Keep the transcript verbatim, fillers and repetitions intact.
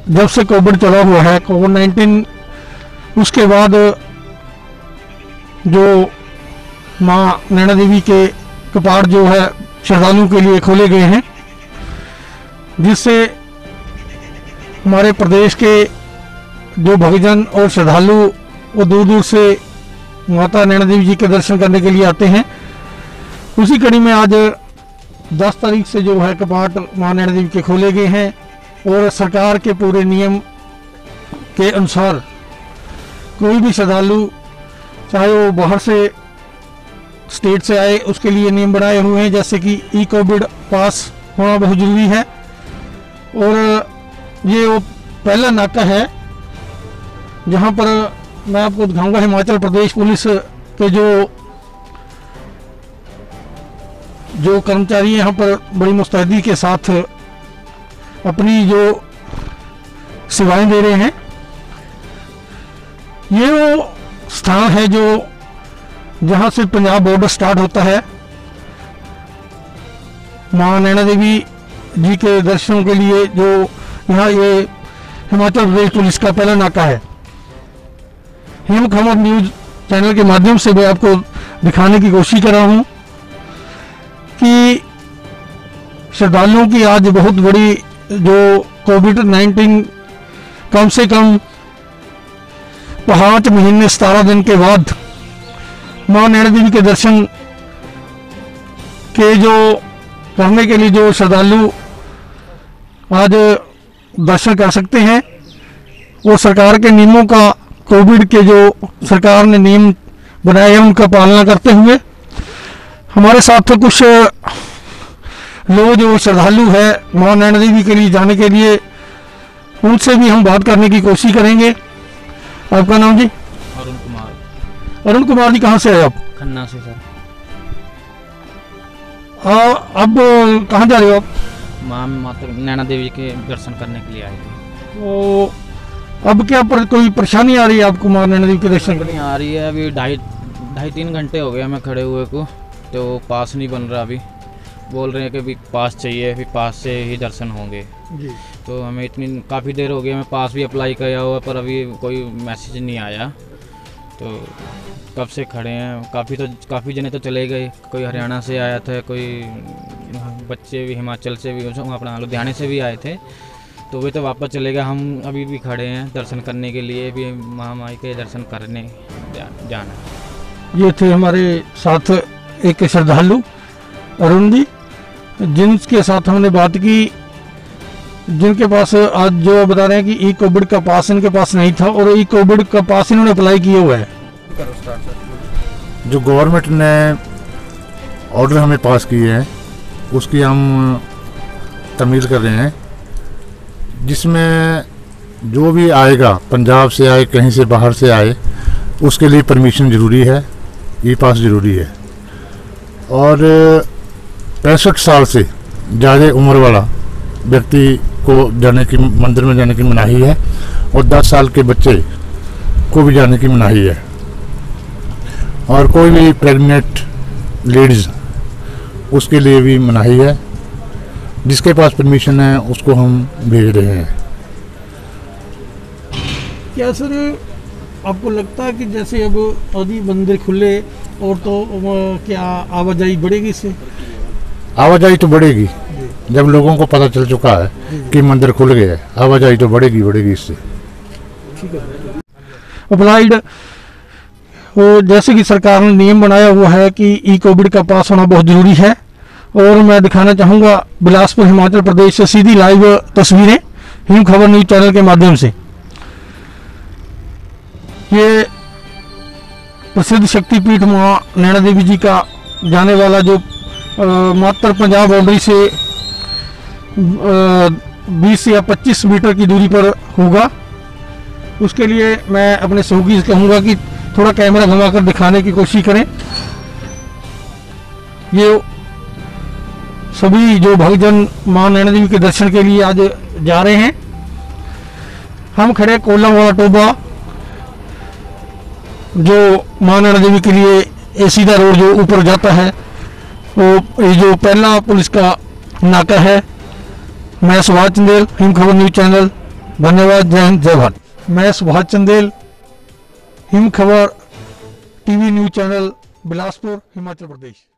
जब से कोविड चला हुआ है, कोविड नाइन्टीन, उसके बाद जो माँ नैना देवी के कपाट जो है श्रद्धालुओं के लिए खोले गए हैं, जिससे हमारे प्रदेश के जो भक्तजन और श्रद्धालु वो दूर दूर से माता नैना देवी जी के दर्शन करने के लिए आते हैं। उसी कड़ी में आज दस तारीख से जो है कपाट माँ नैना देवी के खोले गए हैं और सरकार के पूरे नियम के अनुसार कोई भी श्रद्धालु चाहे वो बाहर से स्टेट से आए, उसके लिए नियम बनाए हुए हैं, जैसे कि ई कोविड पास होना बहुत जरूरी है। और ये वो पहला नाका है जहां पर मैं आपको दिखाऊंगा हिमाचल प्रदेश पुलिस के जो जो कर्मचारी यहाँ पर बड़ी मुस्तैदी के साथ अपनी जो सेवाएं दे रहे हैं। ये वो स्थान है जो जहां से पंजाब बॉर्डर स्टार्ट होता है। मां नैना देवी जी के दर्शनों के लिए जो यहाँ ये हिमाचल प्रदेश पुलिस का पहला नाका है। हिम खबर न्यूज चैनल के माध्यम से मैं आपको दिखाने की कोशिश कर रहा हूँ कि श्रद्धालुओं की आज बहुत बड़ी जो कोविड नाइन्टीन कम से कम पाँच महीने सतारह दिन के बाद मां नैना देवी के दर्शन के जो करने के लिए जो श्रद्धालु आज दर्शन कर सकते हैं, वो सरकार के नियमों का, कोविड के जो सरकार ने नियम बनाए हैं उनका पालना करते हुए। हमारे साथ तो कुछ लोग जो श्रद्धालु है मां नैना देवी के लिए जाने के लिए, उनसे भी हम बात करने की कोशिश करेंगे। आपका नाम जी? अरुण कुमार। अरुण कुमार जी, कहाँ से आए आप? खन्ना से सर। आ, अब कहाँ जा रहे हो आप? माँ माता नैना देवी के दर्शन करने के लिए आए थे। तो अब क्या पर कोई परेशानी आ रही है आपको मां नैना देवी के दर्शन करने? आ रही है, अभी ढाई ढाई तीन घंटे हो गए हमें खड़े हुए को, तो पास नहीं बन रहा। अभी बोल रहे हैं कि अभी पास चाहिए, फिर पास से ही दर्शन होंगे जी। तो हमें इतनी काफ़ी देर हो गई, हमें पास भी अप्लाई किया हुआ पर अभी कोई मैसेज नहीं आया। तो कब से खड़े हैं, काफ़ी तो काफ़ी जने तो चले गए, कोई हरियाणा से आया था, कोई बच्चे भी हिमाचल से भी, अपना लुधियाने से भी आए थे, तो वे तो वापस चले गए। हम अभी भी खड़े हैं दर्शन करने के लिए, भी महामाई के दर्शन करने जा, जाना। ये थे हमारे साथ एक श्रद्धालु अरुण जी, जिनके साथ हमने बात की, जिनके पास आज जो बता रहे हैं कि ई कोविड का पास इनके पास नहीं था और ई कोविड का पास इन्होंने अप्लाई किया हुआ है। जो गवर्नमेंट ने ऑर्डर हमें पास किए हैं उसकी हम तमील कर रहे हैं, जिसमें जो भी आएगा, पंजाब से आए, कहीं से बाहर से आए, उसके लिए परमिशन ज़रूरी है, ई पास ज़रूरी है। और पैंसठ साल से ज़्यादा उम्र वाला व्यक्ति को जाने की, मंदिर में जाने की मनाही है, और दस साल के बच्चे को भी जाने की मनाही है। और कोई भी प्रेग्नेंट लेडीज़, उसके लिए भी मनाही है। जिसके पास परमिशन है उसको हम भेज रहे हैं। क्या सर आपको लगता है कि जैसे अब आदि मंदिर खुले और तो क्या आवाजाही बढ़ेगी इससे? आवाजाही तो बढ़ेगी, जब लोगों को पता चल चुका है कि मंदिर खुल गया है, आवाजाही तो बढ़ेगी बढ़ेगी इससे। ठीक है। अप्लाइड वो जैसे कि सरकार ने नियम बनाया हुआ है कि ई कोविड का पास होना बहुत ज़रूरी है, और मैं दिखाना चाहूँगा बिलासपुर हिमाचल प्रदेश से सीधी लाइव तस्वीरें हिम खबर न्यूज चैनल के माध्यम से। ये प्रसिद्ध शक्तिपीठ मां नैना देवी जी का जाने वाला जो आ, मात्र पंजाब बाउंड्री से बीस या पच्चीस मीटर की दूरी पर होगा। उसके लिए मैं अपने सहयोगी से कहूँगा कि थोड़ा कैमरा घुमाकर दिखाने की कोशिश करें। ये सभी जो भक्तजन मां नैना देवी के दर्शन के लिए आज जा रहे हैं। हम खड़े कोलम वाला टोबा, जो मां नैना देवी के लिए ये सीधा रोड जो ऊपर जाता है, वो ये जो पहला पुलिस का नाका है। मैं सुभाष चंदेल, हिम खबर न्यूज चैनल, धन्यवाद। जय हिंद, जय भारत। मैं Subhash Chandel, Him Khabar TV news channel, Bilaspur, Himachal प्रदेश।